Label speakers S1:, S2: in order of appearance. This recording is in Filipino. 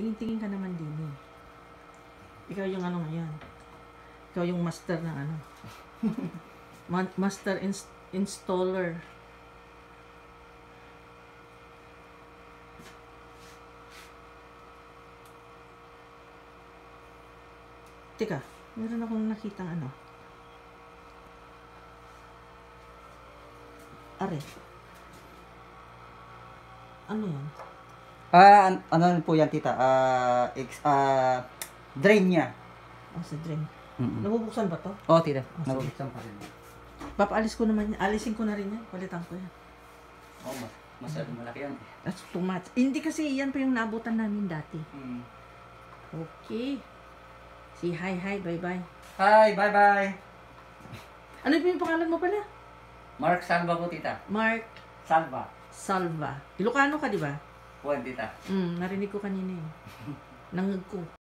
S1: Tingin-tingin ka naman din eh. Ikaw yung ano ngayon. Ikaw yung master ng ano. Master installer. Teka, meron akong nakitang ano. Are. Ano yan?
S2: Ano po yan, tita? Drain niya.
S1: Oh, sa drain.
S2: Mm-mm.
S1: Nabubuksan ba to?
S2: Oo, tita.
S1: Oh,
S2: Nabubuksan pa rin.
S1: Papaalis ko naman yan. Alisin ko na rin yan. Palitan ko yan.
S2: Oo, masyadong malaki yan.
S1: That's too much. Hindi kasi yan pa yung naabutan namin dati.
S2: Mm.
S1: Okay. Say hi, bye-bye.
S2: Hi, bye-bye.
S1: Ano yung pangalan mo pala?
S2: Mark Salva po, tita.
S1: Mark
S2: Salva.
S1: Salva. Ilocano ka, di ba?
S2: Buwan, tita.
S1: Narinig ko kanina eh. Nangag ko.